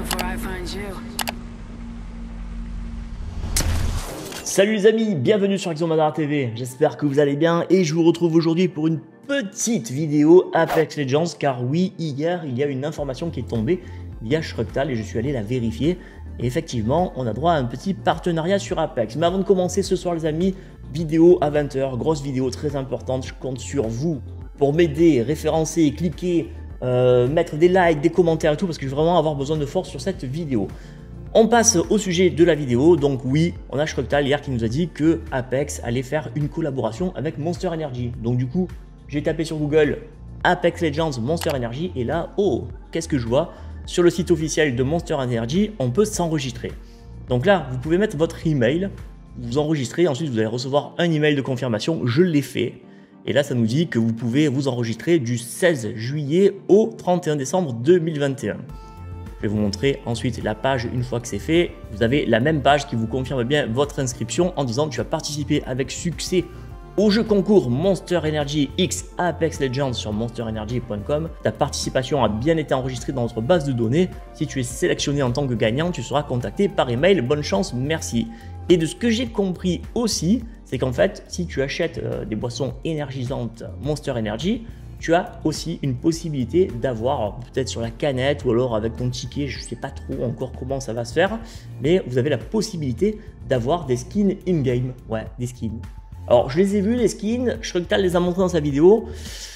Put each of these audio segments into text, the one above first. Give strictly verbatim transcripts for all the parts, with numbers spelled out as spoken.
Salut les amis, bienvenue sur Exomadara T V, j'espère que vous allez bien et je vous retrouve aujourd'hui pour une petite vidéo Apex Legends car oui, hier il y a une information qui est tombée via Shrugtal et je suis allé la vérifier et effectivement on a droit à un petit partenariat sur Apex. Mais avant de commencer ce soir les amis, vidéo à vingt heures, grosse vidéo très importante, je compte sur vous pour m'aider, référencer, cliquer, euh, mettre des likes, des commentaires et tout parce que je vais vraiment avoir besoin de force sur cette vidéo. On passe au sujet de la vidéo, donc oui, on a Shrugtal hier qui nous a dit que Apex allait faire une collaboration avec Monster Energy. Donc du coup, j'ai tapé sur Google Apex Legends Monster Energy et là, oh, qu'est-ce que je vois? Sur le site officiel de Monster Energy, on peut s'enregistrer. Donc là, vous pouvez mettre votre email, vous enregistrez, ensuite vous allez recevoir un email de confirmation, je l'ai fait. Et là, ça nous dit que vous pouvez vous enregistrer du seize juillet au trente et un décembre deux mille vingt et un. Je vais vous montrer ensuite la page une fois que c'est fait. Vous avez la même page qui vous confirme bien votre inscription en disant que tu as participé avec succès au jeu concours Monster Energy X Apex Legends sur monster energy point com. Ta participation a bien été enregistrée dans notre base de données. Si tu es sélectionné en tant que gagnant, tu seras contacté par email. Bonne chance, merci. Et de ce que j'ai compris aussi, c'est qu'en fait, si tu achètes euh, des boissons énergisantes Monster Energy, tu as aussi une possibilité d'avoir, peut-être sur la canette ou alors avec ton ticket, je ne sais pas trop encore comment ça va se faire, mais vous avez la possibilité d'avoir des skins in-game. Ouais, des skins. Alors, je les ai vus, les skins, Shrugtal les a montrés dans sa vidéo.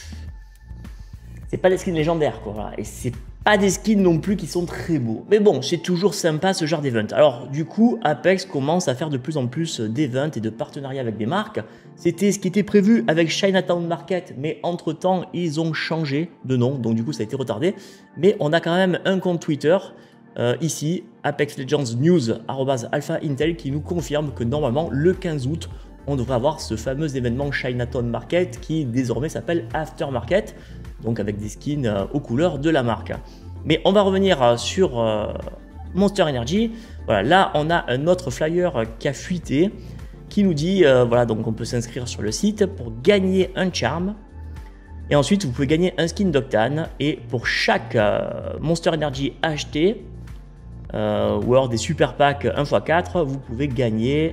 C'est pas des skins légendaires, quoi. Voilà. Et c'est pas des skins non plus qui sont très beaux. Mais bon, c'est toujours sympa ce genre d'event. Alors, du coup, Apex commence à faire de plus en plus d'events et de partenariats avec des marques. C'était ce qui était prévu avec Chinatown Market, mais entre-temps, ils ont changé de nom. Donc, du coup, ça a été retardé. Mais on a quand même un compte Twitter, euh, ici, Apex Legends News, arobase Alpha Intel, qui nous confirme que normalement, le quinze août, on devrait avoir ce fameux événement Chinatown Market qui désormais s'appelle After Market, donc avec des skins euh, aux couleurs de la marque. Mais on va revenir euh, sur euh, Monster Energy. Voilà, là on a un autre flyer euh, qui a fuité, qui nous dit, euh, voilà, donc on peut s'inscrire sur le site pour gagner un charm. Et ensuite vous pouvez gagner un skin d'Octane. Et pour chaque euh, Monster Energy acheté, euh, ou alors des super packs un fois quatre, vous pouvez gagner...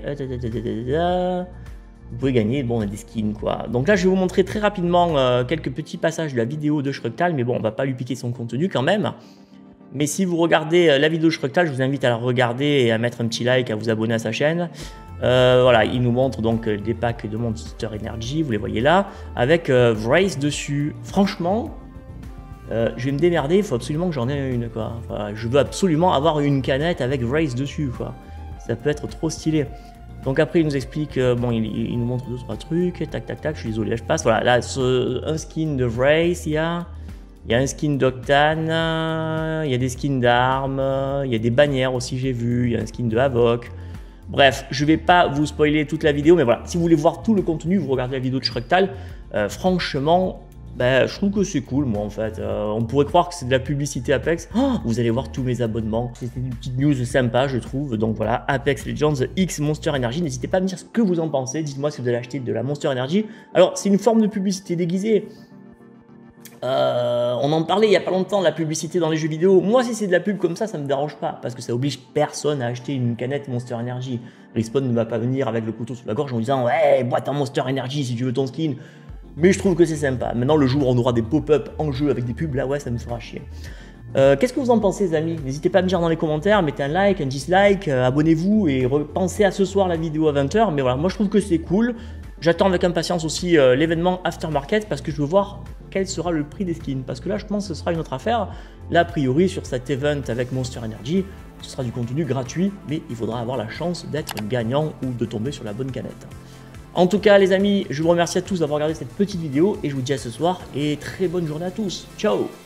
Euh, Vous pouvez gagner bon, des skins quoi. Donc là je vais vous montrer très rapidement euh, quelques petits passages de la vidéo de Shrugtal, mais bon on va pas lui piquer son contenu quand même. Mais si vous regardez euh, la vidéo de Shrugtal, je vous invite à la regarder et à mettre un petit like, à vous abonner à sa chaîne. Euh, voilà, il nous montre donc des packs de Monster Energy, vous les voyez là, avec euh, Vrace dessus. Franchement, euh, je vais me démerder, il faut absolument que j'en ai une quoi. Enfin, je veux absolument avoir une canette avec Vrace dessus quoi. Ça peut être trop stylé. Donc après il nous explique, euh, bon il, il nous montre deux trois trucs, tac tac tac, je suis désolé, là je passe, voilà, là ce, un skin de Vrace, il y a, il y a un skin d'Octane, il y a des skins d'armes, il y a des bannières aussi j'ai vu, il y a un skin de Havoc. Bref, je vais pas vous spoiler toute la vidéo, mais voilà, si vous voulez voir tout le contenu, vous regardez la vidéo de Shrugtal, euh, franchement, ben, je trouve que c'est cool moi en fait, euh, on pourrait croire que c'est de la publicité Apex, oh, vous allez voir tous mes abonnements, c'était une petite news sympa je trouve, donc voilà, Apex Legends X Monster Energy, n'hésitez pas à me dire ce que vous en pensez, dites-moi si vous allez acheter de la Monster Energy. Alors c'est une forme de publicité déguisée, euh, on en parlait il n'y a pas longtemps de la publicité dans les jeux vidéo, moi si c'est de la pub comme ça, ça me dérange pas, parce que ça oblige personne à acheter une canette Monster Energy. Respawn ne va pas venir avec le couteau sous la gorge en disant ouais boîte en Monster Energy si tu veux ton skin. Mais je trouve que c'est sympa. Maintenant, le jour où on aura des pop-up en jeu avec des pubs, là, ouais, ça me fera chier. Euh, Qu'est-ce que vous en pensez, les amis? N'hésitez pas à me dire dans les commentaires, mettez un like, un dislike, euh, abonnez-vous et repensez à ce soir la vidéo à vingt heures. Mais voilà, moi, je trouve que c'est cool. J'attends avec impatience aussi euh, l'événement After Market parce que je veux voir quel sera le prix des skins. Parce que là, je pense que ce sera une autre affaire. Là, a priori, sur cet event avec Monster Energy, ce sera du contenu gratuit, mais il faudra avoir la chance d'être gagnant ou de tomber sur la bonne canette. En tout cas les amis, je vous remercie à tous d'avoir regardé cette petite vidéo et je vous dis à ce soir et très bonne journée à tous. Ciao!